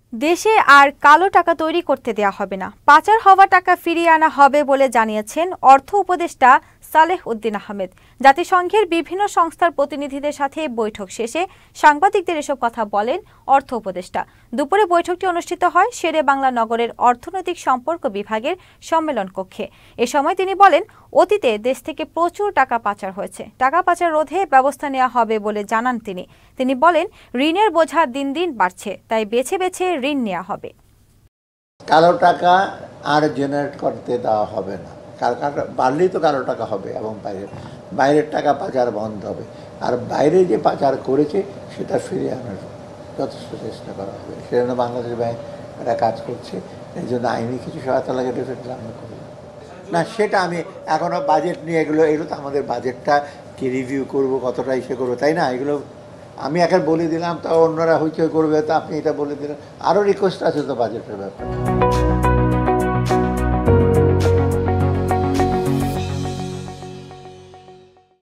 দেশে আর কালো টাকা তৈরি করতে দেয়া হবে না, পাচার হওয়া টাকা ফিরিয়ে আনা হবে বলে জানিয়েছেন অর্থ উপদেষ্টা সালেহ উদ্দিন আহমেদ। জাতিসংঘের বিভিন্ন সংস্থার প্রতিনিধিদের সাথে বৈঠক শেষে সাংবাদিকদের এসব কথা বলেন অর্থ উপদেষ্টা। দুপুরে বৈঠকটি অনুষ্ঠিত হয় শেরে বাংলা নগরের অর্থনৈতিক সম্পর্ক বিভাগের সম্মেলন কক্ষে। এ সময় তিনি বলেন, অতীতে দেশ থেকে প্রচুর টাকা পাচার হয়েছে, টাকা পাচার রোধে ব্যবস্থা নেওয়া হবে বলে জানান তিনি বলেন, ঋণের বোঝা দিন দিন বাড়ছে, তাই বেছে বেছে ঋণ নেওয়া হবে। কালো টাকা আর জেনারেট করতে দেওয়া হবে না, বাড়লেই তো কালো টাকা হবে এবং বাইরের টাকা পাচার বন্ধ হবে, আর বাইরে যে পাচার করেছে সেটা ফিরিয়ে আনার যথেষ্ট চেষ্টা করা হবে। সেজন্য বাংলাদেশ ব্যাংক একটা কাজ করছে, এই জন্য আইনি কিছু সহায়তা লাগে, ডেফিনেটলি আমরা করি না। সেটা আমি এখনও বাজেট নিয়ে এগুলো তো আমাদের বাজেটটা কি রিভিউ করবো, কতটা ইসে করবো, তাই না? এগুলো আমি এখন বলে দিলাম, তা অন্যরা হইচই করবে, তা আপনি এটা বলে দিলেন। আরও রিকোয়েস্ট আছে তো বাজেটের ব্যাপারে।